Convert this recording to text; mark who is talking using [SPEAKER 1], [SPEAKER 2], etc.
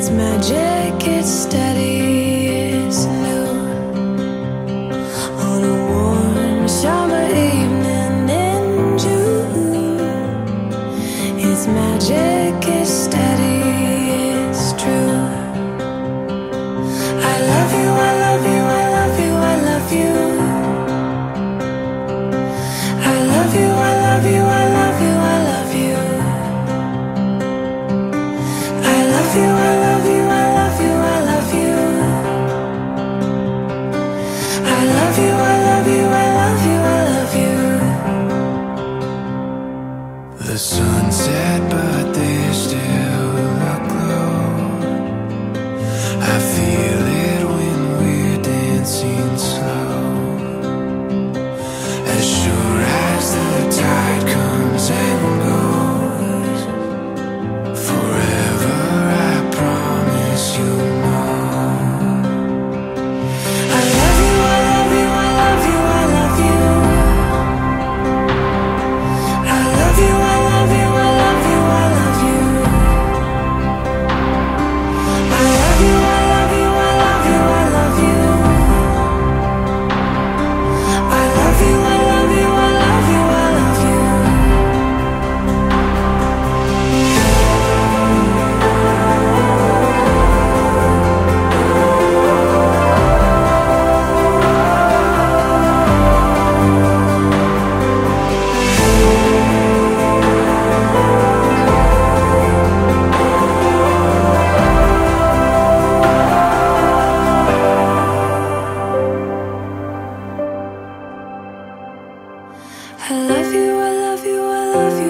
[SPEAKER 1] It's magic, it's steady, it's new. On a warm summer evening in June. It's magic, it's steady, it's true. I love you, I love you, I love you, I love you. I love you, I love you, I love you, I love you. I love you, I love you, I love you, I love you. I love you, I love you, I love you, I love you. The sunset, but there's still a glow. I feel it when we're dancing slow. As sure as the tide comes and goes, forever I promise you know. I love you, I love you, I love you, I love you. I love you, I love you, I love you, I love you. I love you, I love you, I love you, I love you. I love you, I love you, I love you, I love you. I love you, I love you, I love you.